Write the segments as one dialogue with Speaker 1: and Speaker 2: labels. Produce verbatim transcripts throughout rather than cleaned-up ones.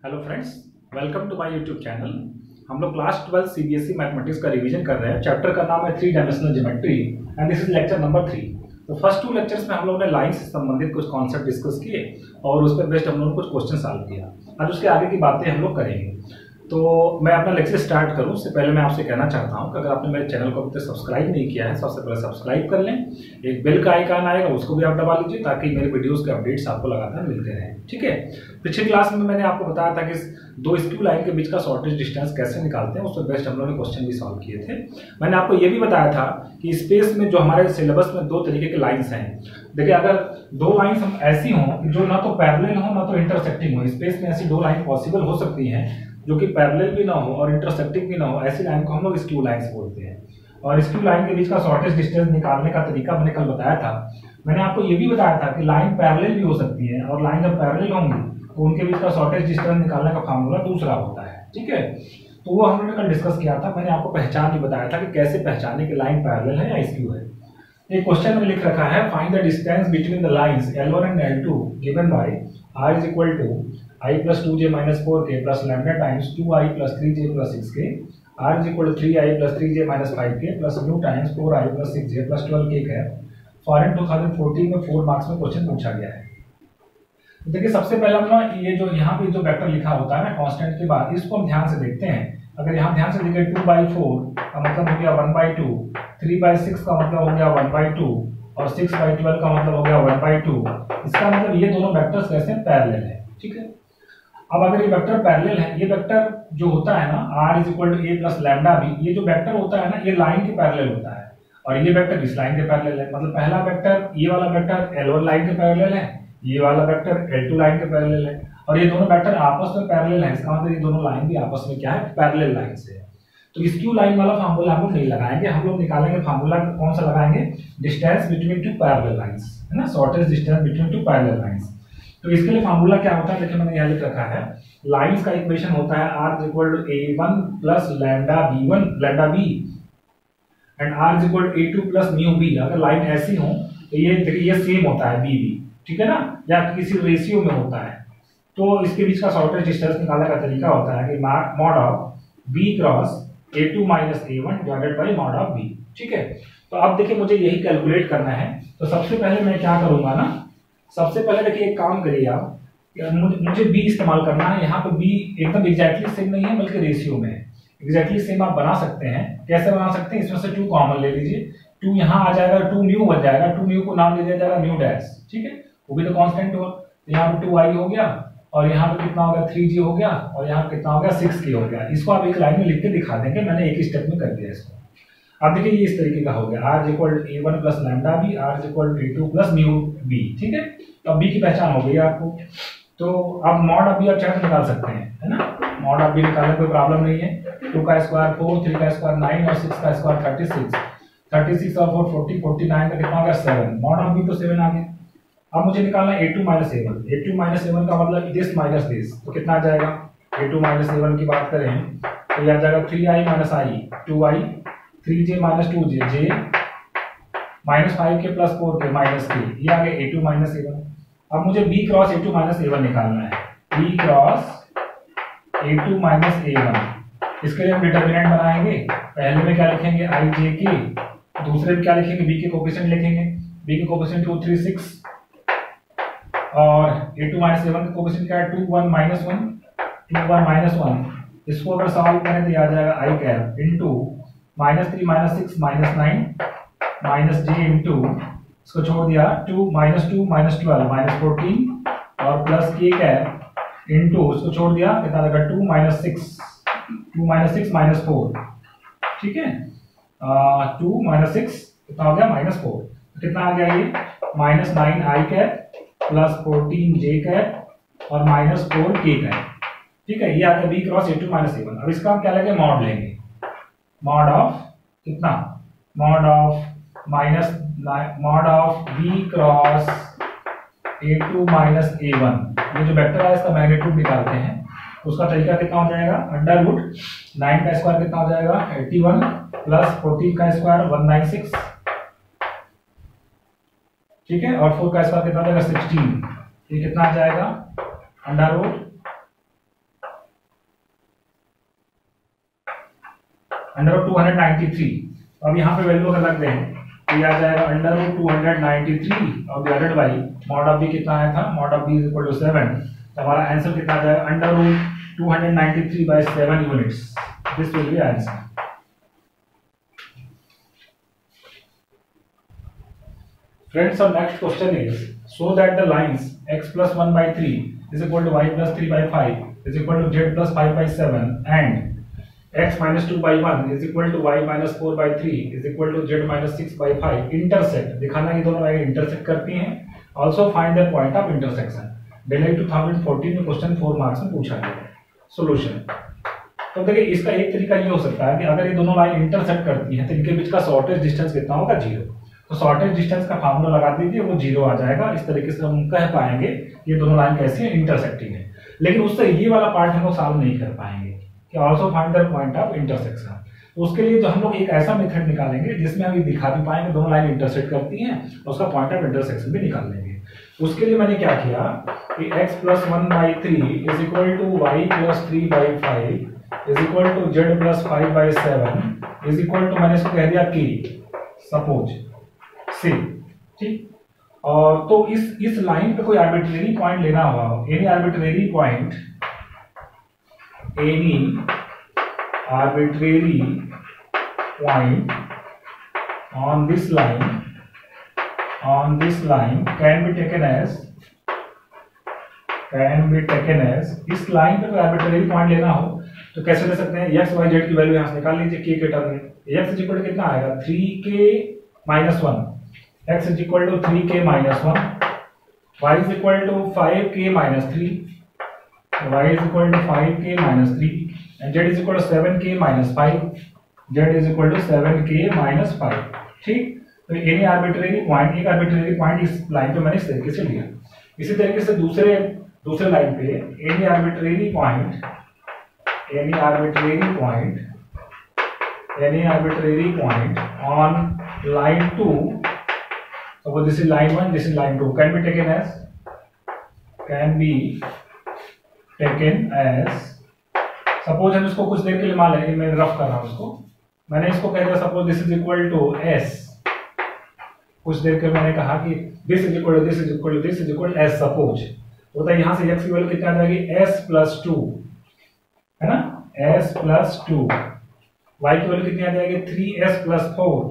Speaker 1: Hello friends, welcome to my YouTube channel. हम लोग class twelfth CBSE mathematics का revision कर रहे हैं। चैप्टर का नाम है three dimensional geometry and this is lecture number three. तो फर्स्ट टू लेक्चर्स में हम लोगों ने लाइन से संबंधित कुछ कॉन्सेप्ट डिस्कस किए और उस पर बेस्ड हम लोगों ने कुछ क्वेश्चन सॉल्व किया। आज उसके आगे की बातें हम लोग करेंगे। तो मैं अपना लेक्चर स्टार्ट करूं उससे पहले मैं आपसे कहना चाहता हूं कि अगर आपने मेरे चैनल को अभी तक सब्सक्राइब नहीं किया है तो सबसे पहले सब्सक्राइब कर लें। एक बेल का आइकन आएगा, उसको भी आप दबा लीजिए ताकि मेरे वीडियोस के अपडेट्स आपको लगातार मिलते रहें। ठीक है। पिछली क्लास में मैंने आपको बताया था कि दो स्क्यू लाइन के बीच का शॉर्टेज डिस्टेंस कैसे निकालते हैं, उस पर बेस्ड हम लोगों ने क्वेश्चन भी सॉल्व किए थे। मैंने आपको ये भी बताया था कि स्पेस में जो हमारे सिलेबस में दो तरीके के लाइंस हैं। देखिए, अगर दो लाइंस हम ऐसी हों जो ना तो पैरेलल हो ना तो इंटरसेक्टिंग हो, स्पेस में ऐसी दो लाइन पॉसिबल हो सकती हैं जो कि पैरेलल भी ना हो और इंटरसेक्टिंग भी ना हो, ऐसी लाइन को हम लोग स्क्यू लाइंस बोलते हैं। और स्क्यू लाइन के बीच का शॉर्टेज डिस्टेंस निकालने का तरीका मैंने कल बताया था। मैंने आपको ये भी बताया था कि लाइन पैरेलल भी हो सकती है और लाइन जब पैरेलल होंगी तो उनके बीच का शॉर्टेज डिस्टेंस निकालने का फार्मूला दूसरा होता है। ठीक है। तो वो हम लोगों ने कल डिस्कस किया था। मैंने आपको पहचान भी बताया था कि कैसे पहचाने कि लाइन पैरेलल है या स्क्यू है। एक क्वेश्चन में लिख रखा है, find the distance between the lines L one and L two given by r is equal to i plus two j minus four k plus lambda times two i plus three j plus six k, r is equal to three i plus three j minus five k plus mu times four i plus six j plus twelve k है। Foreign two thousand fourteen में four marks में question पूछा गया है। देखिए, सबसे पहले हम ना ये जो यहाँ पे जो वेक्टर लिखा होता है ना कांस्टेंट के बाद, इसको हम ध्यान से देखते हैं। अगर यहाँ ध्यान से देखें, टू बाई फोर का मतलब हो गया one by two, three by six का मतलब हो गया वन बाई टू और सिक्स बाई ट्वेल्व का मतलब हो गया वन बाई टू। इसका मतलब ये दोनों वेक्टर्स कैसे पैरेलल है। ठीक है। अब अगर ये वेक्टर पैरेलल है, ये वेक्टर जो होता है ना r is equal to A plus lambda B, ये जो वेक्टर होता है ना ये लाइन के पैरेलल होता है और ये वेक्टर इस लाइन के पैरेलल है। मतलब पहला वेक्टर, ये वाला वेक्टर एल वन लाइन के पैरेलल है, ये वाला वेक्टर एल टू लाइन के पैरेलल है और ये दोनों वेक्टर आपस में पैरेलल है। इसका मतलब ये दोनों लाइन भी आपस में क्या है, पैरेलल लाइन से है। तो स्क्यू लाइन वाला फार्मूला हम लोग नहीं लगाएंगे, हम लोग निकालेंगे फार्मूला कौन सा लगाएंगे, distance between two parallel lines, है ना, shortest distance between two parallel lines. तो इसके लिए फार्मूला क्या होता है, देखिए मैंने यहाँ लिख रखा है, लाइंस का इक्वेशन होता है r is equal to a one plus lambda b one lambda b and r is equal to a two plus mu b. अगर लाइन ऐसी हो तो ये देखिए ये सेम होता है बी बी, ठीक है ना, या किसी रेशियो में होता है। तो इसके बीच का शॉर्टेज डिस्टेंस निकालने का तरीका होता है कि mod of b cross a two minus a one divided by mod of b। ठीक है। तो अब देखिए मुझे यही कैलकुलेट करना है। तो सबसे पहले मैं क्या करूंगा ना, सबसे पहले देखिए एक काम करिए आप, मुझे b इस्तेमाल करना है। यहाँ पे b एकदम एग्जैक्टली सेम नहीं है बल्कि रेशियो में है। एग्जैक्टली सेम आप बना सकते हैं। कैसे बना सकते हैं, इसमें से टू कॉमन ले लीजिए, टू यहाँ आ जाएगा, टू म्यू बन जाएगा, टू म्यू को नाम दे दिया जाएगा म्यू डैश। ठीक है, वो भी तो कांस्टेंट हो। यहाँ पे टू आई हो गया और यहाँ पे कितना हो गया, थ्री जी हो गया और यहाँ पे कितना हो गया, सिक्स के हो गया। इसको आप एक लाइन में लिख के दिखा देंगे, मैंने एक ही स्टेप में कर दिया इसको। अब देखिए ये इस तरीके का हो गया, r equal to a one plus lambda b, r equal to a two plus mu b. ठीक है। तो अब b की पहचान हो गई आपको। तो अब मॉड ऑफ b आप चाहे निकाल सकते हैं, है ना, मॉड ऑफ b निकालने कोई प्रॉब्लम नहीं है। टू का स्क्वायर फोर, थ्री का स्क्वायर नाइन और सिक्स का square thirty six, thirty six और फोर फोर्टी, फोर्टी नाइन का कितना हो गया, सेवन। मॉड ऑफ b तो सेवन आ गया। अब मुझे निकालना है a two minus a one. A two minus a one का मतलब दिस माइनस दिस, तो कितना आ जाएगा, a two minus a one की बात करें तो ये आ जाएगा three i minus i, two i, three j minus two j, j minus five k plus four k minus k, ये आ गया a two minus a one. अब मुझे b cross a two minus a one निकालना है, b cross a two minus a one. इसके लिए हम डिटर्मिनेंट बनाएंगे। पहले में क्या लिखेंगे, आई जे के, दूसरे में क्या लिखेंगे, b के कोफिशिएंट लिखेंगे। b के कोफिशिएंट टू थ्री सिक्स और a two minus a one का कोफिशिएंट क्या है, two one minus one, two one minus one. इसको अगर सॉल्व करें तो आ जाएगा i cap into minus three minus six minus nine minus j into, इसको छोड़ दिया, two minus two minus twelve minus fourteen और प्लस के कैप इंटू, इसको छोड़ दिया, कितना लगा, two minus six, two minus six minus four. ठीक है, टू माइनस सिक्स कितना हो गया, माइनस फोर। कितना आ गया ये, minus nine i cap plus fourteen j cap और माइनस फोर के कैप। ठीक है, ये आ गया b cross a two minus a one. अब इसका हम क्या लेंगे, मॉड लेंगे, मॉड ऑफ कितना, mod of minus mod of b cross a two minus a one. ये जो वेक्टर है इसका मैग्नीट्यूड निकालते हैं। उसका तरीका कितना हो जाएगा, अंडर रूट नाइन का स्क्वायर कितना हो जाएगा, एट्टी वन प्लस फोर्टीन का स्क्वायर वन नाइन सिक्स। ठीक है, और फोर का स्क्वायर कितना हो जाएगा, सिक्सटीन। ये कितना आ जाएगा, under root under root two hundred ninety three. अब यहाँ पे वैल्यू अगर रख दें तो ये आ जाएगा under root two hundred ninety three और divided by mod of b कितना आया था, mod of b is equal to seven. तो हमारा आंसर कितना आ जाएगा, under root two hundred ninety three by seven units. This will be answer. Friends, our next question is, show that the lines x plus one by three is equal to y plus three by five is equal to z plus five by seven and x minus two by one is equal to y minus four by three is equal to z minus six by five intersect। दिखाना ये दोनों line intersect करती हैं। Also find the point of intersection। Delhi two thousand fourteen में question four marks में पूछा गया है। सोल्यूशन तो देखिए इसका एक तरीका ये हो सकता है कि अगर ये दोनों लाइन इंटरसेक्ट करती हैं तो इनके बीच का शॉर्टेज डिस्टेंस कितना होगा, जीरो। तो शॉर्टेज डिस्टेंस का फार्मूला लगा दीजिए, वो जीरो आ जाएगा। इस तरीके से हम कह पाएंगे ये दोनों लाइन कैसी है, इंटरसेक्टिंग है। लेकिन उससे ये वाला पार्ट हम लोग सॉल्व नहीं कर पाएंगे कि also find the point of intersection. तो उसके लिए तो हम लोग एक ऐसा मेथड निकालेंगे जिसमें हम ये दिखा भी पाएंगे दोनों लाइन इंटरसेक्ट करती हैं और उसका पॉइंट ऑफ इंटरसेक्शन भी निकाल लेंगे। उसके लिए मैंने क्या किया कि x plus one by three is equal to y plus three by five is equal to z plus five by seven is equal to मैंने इसको कह दिया कि सपोज सी, ठीक। और तो इस इस लाइन पे कोई आर्बिट्रेरी पॉइंट लेना होगा, any arbitrary point, any arbitrary point on this line on this line can be taken as can be taken as इस लाइन पे कोई आर्बिट्रेरी पॉइंट लेना हो तो कैसे ले सकते हैं, x y z की वैल्यू यहाँ से निकाल लीजिए k के टर्म में। x इज इक्वल टू कितना आएगा, three k minus one, x is equal to three k minus one, y is equal to five k minus three, y is equal to five k minus three and z is equal to seven k minus five, z is equal to seven k minus five, ठीक। तो any arbitrary point, एक arbitrary point इस line पे मैंने इस तरीके से लिया। इसी तरीके से दूसरे दूसरे लाइन पे any arbitrary point, any arbitrary point, any arbitrary point on line two, so this is line one, this is line two, can be taken as can be taken as suppose हम इसको कुछ देर के लिए मान लेंगे, मैं रफ कर रहा हूँ इसको, मैंने इसको कह दिया suppose this is equal to s, कुछ देर के मैंने कहा कि this is equal to this is equal to this is equal s suppose, होता है यहाँ से x की वैल्यू कितना आ जाएगी, s प्लस टू, है ना, s प्लस टू, y की वैल्यू कितनी आ जाएगी, थ्री एस प्लस फोर,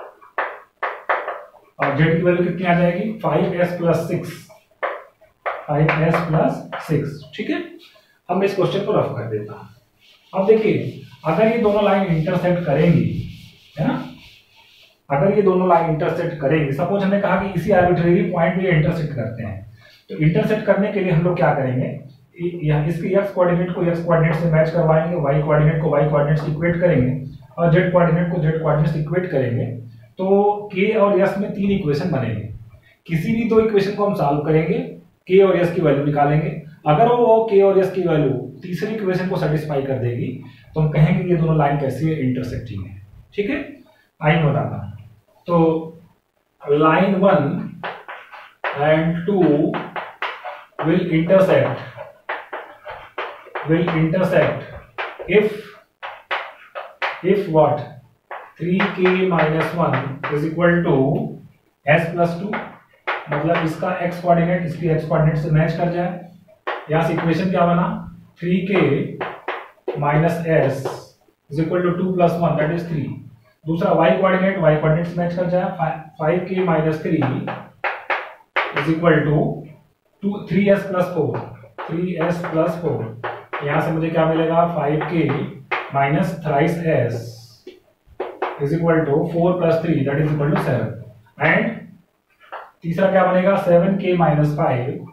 Speaker 1: और z की वैल्यू कितनी आ जाएगी, five s plus six, five s plus six, ठीक है। अब मैं इस क्वेश्चन को रफ कर देता हूं। अब देखिए अगर ये दोनों लाइन इंटरसेक्ट करेंगी, है ना, अगर ये दोनों लाइन इंटरसेक्ट करेंगे, सपोज हमने कहा कि इसी आर्बिट्रेरी पॉइंट पे इंटरसेक्ट करते हैं, तो इंटरसेक्ट करने के लिए हम लोग क्या करेंगे, यहाँ इसके x कोऑर्डिनेट को x कोऑर्डिनेट से मैच करवाएंगे, y कोऑर्डिनेट को y कोऑर्डिनेट से इक्वेट करेंगे और z कोऑर्डिनेट को z कोऑर्डिनेट से इक्वेट करेंगे। तो k और s में तीन इक्वेशन बनेंगे। किसी भी दो इक्वेशन को हम सॉल्व करेंगे, k और s की वैल्यू निकालेंगे। अगर वो k और s की वैल्यू तीसरी इक्वेशन को सेटिस्फाई कर देगी तो हम कहेंगे ये दोनों लाइन कैसी है, इंटरसेक्टिंग है, ठीक है। आइए बताता हूं। तो line one and two will intersect will intersect if if what three k minus one is equal to s plus two, मतलब इसका x कोऑर्डिनेट इसकी x कोऑर्डिनेट से मैच कर जाए। यहाँ से इक्वेशन क्या बना, three k minus s is equal to two plus one that is three. दूसरा y कोऑर्डिनेट y कोऑर्डिनेट से मैच कर जाए, five k minus three is equal to to three s plus four, three s plus four. यहाँ से मुझे क्या मिलेगा, five k minus thrice s is equal to four plus three that is equal to seven. And तीसरा क्या बनेगा, seven k minus five,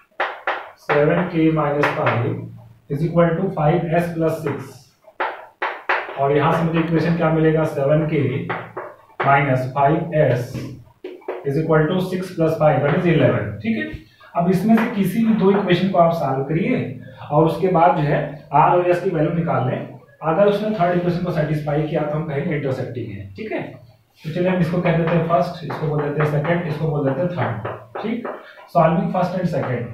Speaker 1: seven k minus five is equal to five s plus six. और यहाँ से मुझे equation क्या मिलेगा, seven k minus five s is equal to six plus five that is eleven, ठीक है। अब इसमें से किसी भी दो इक्वेशन को आप सॉल्व करिए और उसके बाद जो है आर और एस की वैल्यू निकाल लें। अगर उसने थर्ड इक्वेशन को सेटिस्फाई किया तो हम कहेंगे इंटरसेक्टिंग है, ठीक है। तो चलिए हम इसको कह देते हैं फर्स्ट, इसको बोल देते हैं सेकंड, इसको बोल देते हैं थर्ड, ठीक। Solving first and second,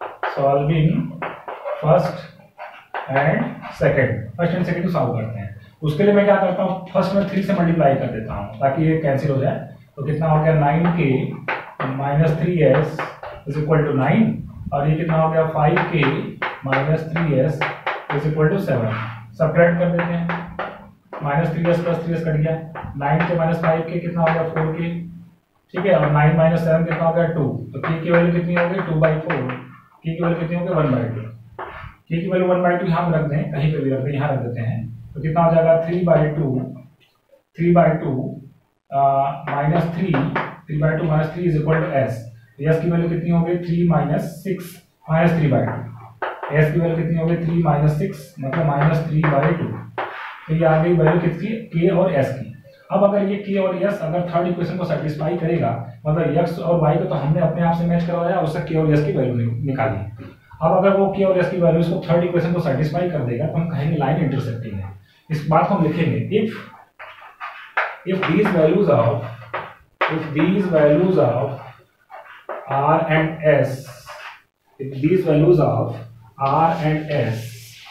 Speaker 1: solving first and second, first and second को सॉल्व करते हैं। उसके लिए मैं क्या करता हूँ, फर्स्ट में थ्री से मल्टीप्लाई कर देता हूँ ताकि ये कैंसिल हो जाए। तो कितना हो गया, nine k minus three s is equal to nine, और ये कितना हो गया, five k minus three s is equal to seven. Subtract कर देते हैं, minus three s plus three s cut गया, nine k minus five k कितना हो गया, फोर के, ठीक है, और नाइन माइनस सेवन कितना हो गया, टू। तो के की वैल्यू कितनी हो गई, टू बाई फोर, के की वैल्यू कितनी हो गई, वन बाई टू। के की वैल्यू वन बाई टू यहाँ रख दें, कहीं पे भी रख दें, यहाँ रख देते हैं। तो कितना हो जाएगा, three by two, three by two minus three, three by two minus three is equal to s. S की वैल्यू कितनी हो गई, three minus six minus three by two. S की वैल्यू कितनी हो गई, थ्री माइनस सिक्स मतलब minus three by two. तो ये आ गई वैल्यू किसकी, के और एस की। अब अगर ये के और एस अगर थर्ड इक्वेशन को सेटिस्फाई करेगा, मतलब एक्स और वाई को तो हमने अपने आप से मैच करवाया, उससे के और एस की वैल्यू निकाली। अब अगर वो के और एस की वैल्यू इसको थर्ड इक्वेशन को सेटिस्फाई कर देगा तो हम कहेंगे लाइन इंटरसेक्टिंग है। इस बात को हम लिखेंगे, if if these values of if these values of r and s if these values of r and s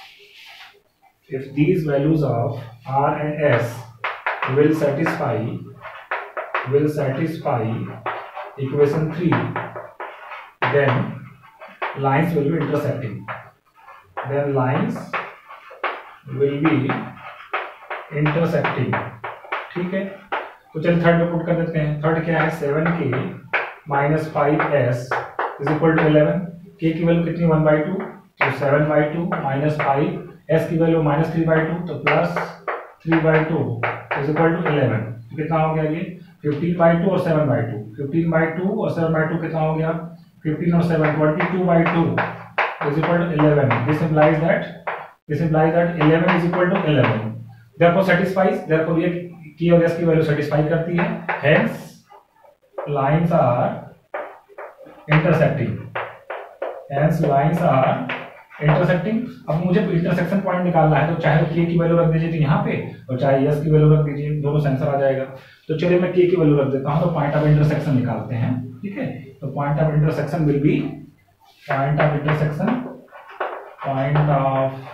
Speaker 1: if these values of r and s will satisfy will satisfy equation three, then lines will be intersecting then lines will be intersecting। ठीक है, तो चलिए third में put कर देते हैं। Third क्या है, seven k minus five s is equal to eleven. K की वैल्यू कितनी, वन बाई टू, तो seven by two minus five, s की value minus three by two, तो plus three by two is equal to eleven. कितना हो गया, ये fifteen by two और seven by two, fifteen by two और seven by two कितना हो गया, फिफ्टीन और seven twenty two by two is equal to eleven. This implies that this implies that eleven is equal to eleven. Therefore satisfies, therefore ये k और s की value satisfy करती है, hence lines are intersecting hence lines are intersecting. अब मुझे intersection point निकालना है, तो चाहे के की वैल्यू रख दीजिए तो यहाँ पे, और चाहे एस की वैल्यू रख दीजिए, दोनों से आंसर आ जाएगा। तो चलिए मैं के की वैल्यू रख देता हूँ, तो पॉइंट ऑफ इंटरसेक्शन निकालते हैं। ठीक है, तो point of intersection will be point of intersection point of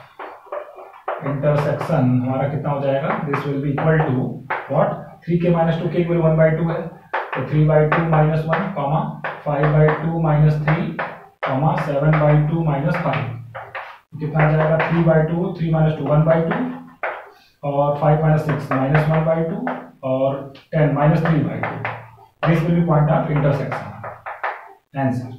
Speaker 1: intersection हमारा कितना हो जाएगा, this will be equal to what, three k minus two k value one by two है, तो three by two minus one comma five by two minus three comma seven by two minus five. कितना आ जाएगा, three by two, three minus two one by two, और five minus six minus one by two, और ten minus three by two. This will be point of intersection. Answer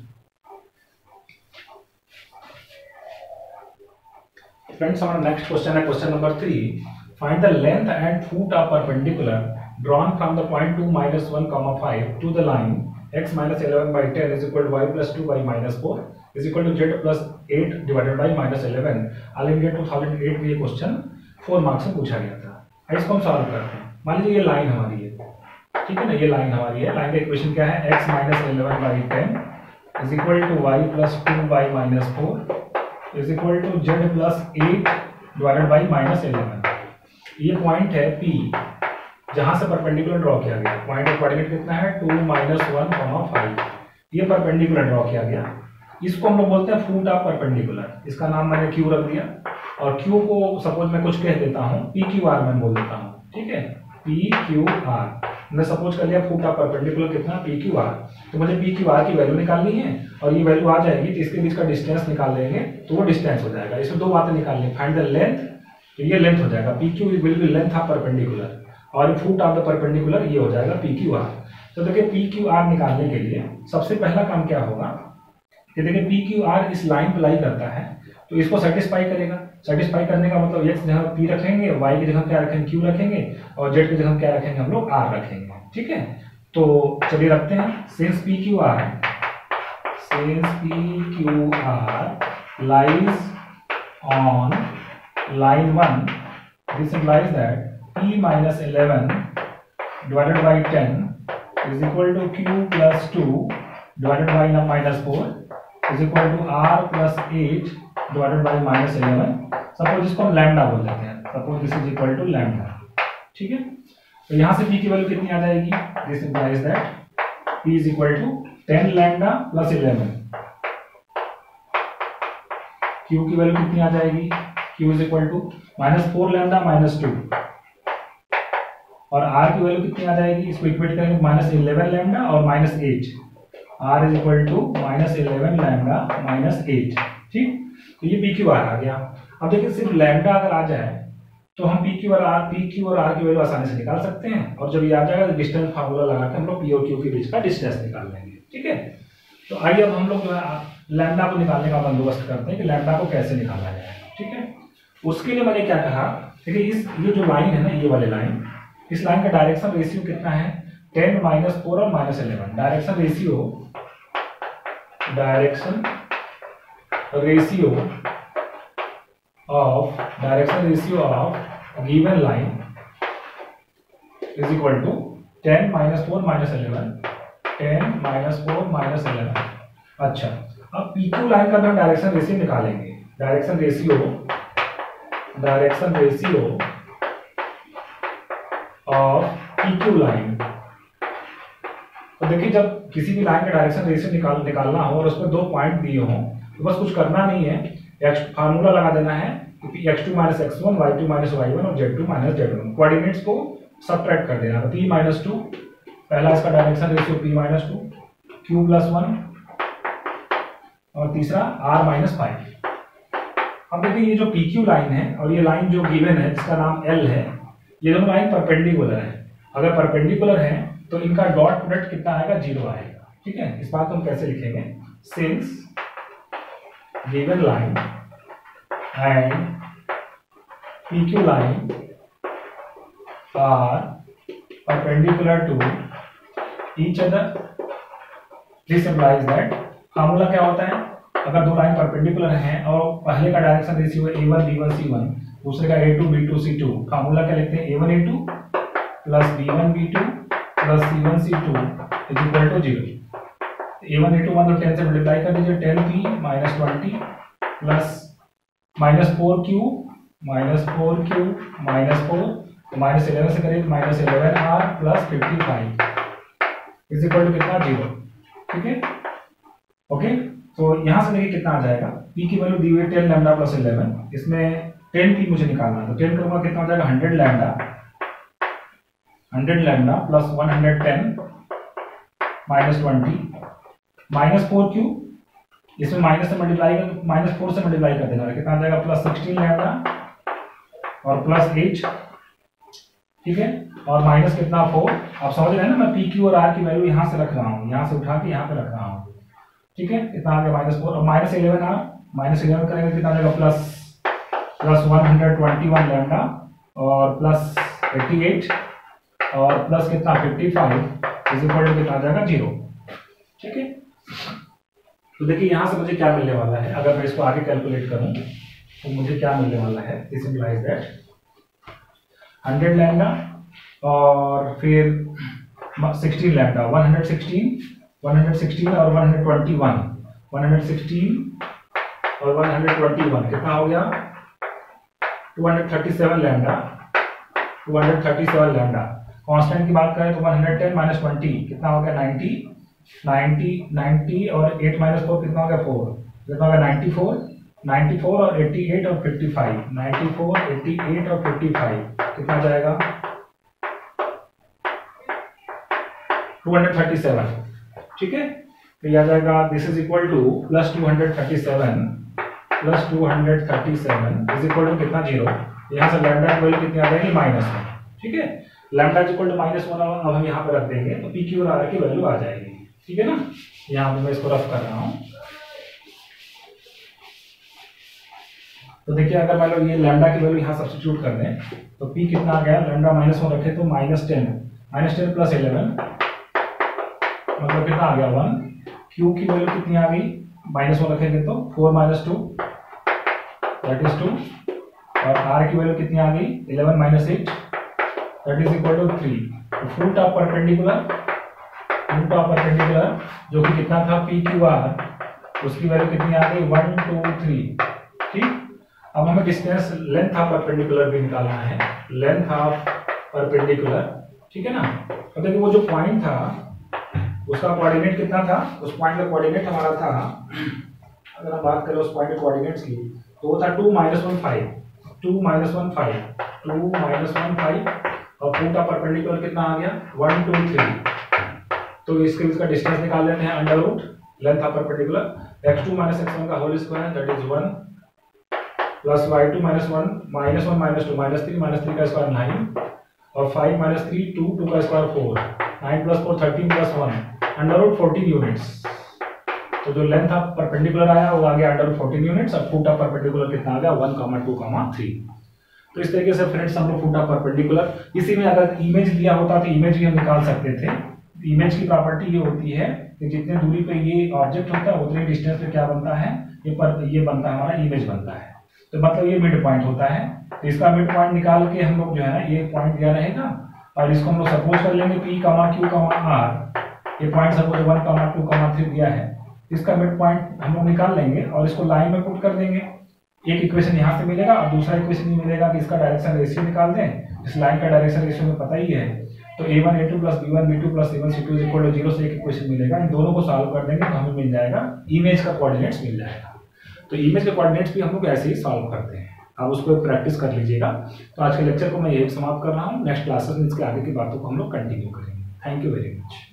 Speaker 1: friends, हमारा next question है question number three. Find the length and foot of perpendicular drawn from the point two minus one comma five to the line x minus eleven by ten is equal to y plus two by minus four is equal to z plus eight divided by minus eleven। All India two thousand eight में ये question four marks में पूछा गया था। इसको हम solve करते हैं। मान लीजिए ये लाइन हमारी है, ठीक है ना, ये लाइन हमारी है। लाइन का इक्वेशन क्या है, x minus eleven by ten is equal to y plus two by minus four is equal to z plus eight divided by minus eleven। ये पॉइंट है P, जहां से परपेंडिकुलर ड्रॉ किया गया। पॉइंट ऑफ कोऑर्डिनेट कितना है, two minus one comma five. ये perpendicular draw किया गया, इसको हम लोग बोलते हैं फुट ऑफ परपेंडिकुलर। इसका नाम मैंने क्यू रख दिया, और क्यू को सपोज मैं कुछ कह देता हूँ, पी क्यू आर मैं बोल देता हूँ। ठीक है, पी क्यू आर मैं सपोज कर लिया फुट ऑफ परपेंडिकुलर कितना, पी क्यू आर। तो मुझे पी क्यू आर की वैल्यू निकालनी है, और ये वैल्यू आ जाएगी तो इसके बीच का डिस्टेंस निकाल लेंगे, तो वो डिस्टेंस हो जाएगा। इसमें दो बातें निकालनी, फाइंड द लेंथ, तो ये लेंथ हो जाएगा, P Q will be length of perpendicular, और फुट ऑफ द परपेंडिकुलर ये हो जाएगा पी क्यू आर। तो देखिए पी क्यू आर निकालने के लिए सबसे पहला काम क्या होगा कि देखिए पी क्यू आर इस लाइन पर लाई करता है, तो इसको सेटिस्फाई करेगा। सेटिस्फाई करने का मतलब एक्स जगह पी रखेंगे, वाई की जगह क्या रखेंगे, क्यू रखेंगे, और जेड की जगह क्या रखेंगे, हम लोग आर रखेंगे। ठीक है, तो चलिए रखते हैं, since P Q R since P Q R lies on line one, this implies that P minus eleven divided by ten is equal to Q plus two divided by minus four is equal to R plus eight divided by minus eleven। Suppose इसको हम lambda बोल देते हैं, suppose this is equal to lambda. ठीक है, तो यहाँ से P की वैल्यू कितनी आ जाएगी, this implies that P is equal to ten lambda plus eleven। Q की वैल्यू कितनी आ जाएगी, Q is equal to minus four lambda minus two, और आर की वैल्यू कितनी आ जाएगी, इसको इक्वेट करेंगे माइनस इलेवन लैम्डा और minus eight, R is equal to minus eleven lambda minus eight. ठीक, तो ये पी क्यू आर आ गया। अब देखिए सिर्फ लैम्डा अगर आ जाए तो हम पी क्यू और आर पी क्यू और आर की वैल्यू आसानी से निकाल सकते हैं, और जब ये आ जाएगा तो डिस्टेंस फार्मूला लगा के हम लोग पी और क्यू के बीच का डिस्टेंस निकाल लेंगे। ठीक है, तो आइए अब हम लोग जो है लैम्डा को निकालने का बंदोबस्त करते हैं कि लैम्डा को कैसे निकाला जाए। ठीक है, उसके लिए मैंने क्या कहा, देखिए इस ये जो लाइन है ना, ये वाली लाइन, इस लाइन का डायरेक्शन रेशियो कितना है, टेन माइनस फोर और minus eleven. Direction ratio direction ratio of direction ratio of given line is equal to ten minus four minus eleven, ten minus four minus eleven. अच्छा, अब P Q line का हम direction ratio निकालेंगे। Direction ratio direction ratio of P Q line, तो देखिए जब किसी भी लाइन का डायरेक्शन रेशियो निकाल निकालना हो और उसमें दो पॉइंट दिए हों तो बस कुछ करना नहीं है, एक्स फार्मूला लगा देना है, X two minus X one, Y two minus Y one और Z two minus Z one. Coordinates को सबट्रैक्ट कर देना, पी माइनस टू, पहला इसका direction ratio P minus two, Q plus one और तीसरा आर माइनस फाइव। अब देखिए ये जो पी क्यू लाइन है और ये लाइन जो गिवन है जिसका नाम एल है, ये दोनों लाइन परपेंडिकुलर है। अगर परपेंडिकुलर है तो इनका डॉट प्रोडक्ट कितना आएगा, जीरो आएगा। ठीक है, इस बात को हम कैसे लिखेंगे, since given line and P Q line are perpendicular to each other, this implies that, formula क्या होता है, अगर दो लाइन परपेंडिकुलर हैं और पहले का डायरेक्शन रेशियो है A one B one C one, दूसरे का A two B two C two, formula क्या लिखते हैं, A one A two plus B one B two plus C one C two is equal to zero. A one A two मतलब ten से multiply कर दीजिए, ten P minus twenty plus minus four Q minus four Q minus four minus eleven से करें minus eleven are plus fifty five is equal to कितना, zero. ठीक है, okay, तो यहां से देखिए कितना आ जाएगा, पी की वैल्यू दी हुई टेन लैम्डा प्लस इलेवन, इसमें टेन पी मुझे निकालना है, तो टेन करूंगा कितना हो जाएगा, hundred lambda, hundred lambda plus one hundred ten minus twenty minus four Q, इसमें माइनस से मल्टीप्लाई कर माइनस फोर से मल्टीप्लाई कर देना, कितना आ जाएगा, प्लस सिक्सटीन लैम्डा और प्लस एट। ठीक है, और माइनस कितना, फोर। आप समझ रहे हैं ना, मैं पी क्यू और आर की वैल्यू यहां से रख रहा हूं, यहां से उठा के यहां पे रख रहा हूं। ठीक है, कितना आ गया, माइनस फोर और minus eleven R, minus eleven करेंगे कितना आ जाएगा, plus plus one hundred twenty one lambda और प्लस एट्टी एट और प्लस कितना fifty five is equal to कितना आ जाएगा, जीरो। ठीक है, तो देखिए यहां से मुझे क्या मिलने वाला है, अगर मैं इसको आगे कैलकुलेट करूं तो मुझे क्या मिलने वाला है, this implies that hundred lambda और फिर sixteen lambda, one hundred sixteen one hundred sixteen और one hundred twenty one, one hundred sixteen और वन हंड्रेड ट्वेंटी वन कितना हो गया, two hundred thirty seven lambda, two hundred thirty seven lambda. Constant की बात करें तो one hundred ten minus twenty कितना हो गया, नाइंटी, नाइंटी नाइंटी और एट माइनस फोर कितना हो गया, फोर, कितना हो गया, नाइंटी फोर, नाइंटी फोर और एट्टी एट और fifty five, ninety four, eighty eight और फिफ्टी फाइव कितना जाएगा, टू हंड्रेड थर्टी सेवन। ठीक है, तो यह आ जाएगा, this is equal to plus two hundred thirty seven plus two hundred thirty seven is equal to कितना, जीरो। यहाँ से लैम्डा की वैल्यू कितनी आ जाएगी, माइनस वन। ठीक है, lambda is equal to minus one, अब हम यहाँ पे रख देंगे तो पी क्यू और आर की वैल्यू आ जाएगी। ठीक है ना, यहाँ पे मैं इसको रफ कर रहा हूँ। तो देखिए अगर मान लो ये लैम्डा की वैल्यू यहाँ सब्स्टिट्यूट कर दें तो पी कितना आ गया, लैम्डा माइनस वन रखे तो minus ten, minus ten plus eleven मतलब कितना आ गया, वन। क्यू की वैल्यू कितनी आ गई, माइनस वन रखेंगे तो four minus two that is two, और आर की वैल्यू कितनी आ गई, eleven minus eight that is equal to three. Foot of perpendicular, foot of perpendicular जो कि कितना था, पी क्यू आर, उसकी वैल्यू कितनी आ गई, वन टू थ्री। ठीक, अब हमें डिस्टेंस लेंथ ऑफ परपेंडिकुलर भी निकालना है, लेंथ ऑफ परपेंडिकुलर। ठीक है ना, तो देखिए वो जो पॉइंट था उसका कोऑर्डिनेट कितना था, उस पॉइंट का कोऑर्डिनेट हमारा था, अगर हम बात करें उस पॉइंट के कोऑर्डिनेट्स की तो वो था two minus one five, two minus one five, two minus one five और फुट ऑफ परपेंडिकुलर कितना आ गया, वन टू थ्री। तो इसके बीच का डिस्टेंस निकाल लेते हैं, under root length of perpendicular X two minus X one का whole square that is one plus Y two minus one minus one minus two minus three minus three का square nine और five minus three two two का square four nine plus four thirteen plus one under root fourteen units. तो जो length of perpendicular आया वो आ गया under root fourteen units और फुट ऑफ परपेंडिकुलर कितना आ गया one comma two comma three. तो इस तरीके से फ्रेंड्स हम लोग फुट ऑफ परपेंडिकुलर, इसी में अगर इमेज दिया होता तो इमेज भी हम निकाल सकते थे। इमेज की प्रॉपर्टी ये होती है कि जितने दूरी पे ये ऑब्जेक्ट होता है उतने डिस्टेंस पे क्या बनता है, ये पर ये बनता है हमारा इमेज बनता है। तो मतलब ये मिड पॉइंट होता है। तो इसका मिड पॉइंट निकाल के हम लोग जो है ना ये पॉइंट दिया रहेगा और इसको हम लोग सपोज कर लेंगे पी कमा क्यू कमा आर, ये point suppose one comma two comma three दिया है, इसका मिड पॉइंट हम लोग निकाल लेंगे और इसको लाइन में पुट कर देंगे। एक इक्वेशन यहाँ से मिलेगा और दूसरा इक्वेशन ये मिलेगा कि इसका डायरेक्शन रेशियो निकाल दें। इस लाइन का डायरेक्शन रेशियो में पता ही है, तो A one A two plus B one B two plus C one C two equal to zero से एक इक्वेशन मिलेगा। इन दोनों को सॉल्व कर देंगे तो हमें मिल जाएगा इमेज का कोऑर्डिनेट्स मिल जाएगा। तो इमेज के कोऑर्डिनेट्स भी हम लोग ऐसे ही सॉल्व करते हैं, आप उसको प्रैक्टिस कर लीजिएगा। तो आज के लेक्चर को मैं यही समाप्त कर रहा हूँ। नेक्स्ट क्लासेस में इसके आगे की बातों को हम लोग कंटिन्यू करेंगे। Thank you very much.